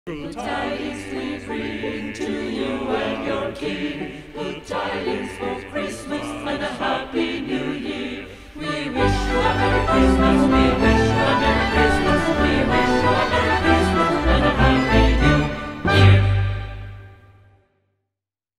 Good tidings we bring to you and your King. Good tidings for Christmas and a Happy New Year. We wish you a Merry Christmas.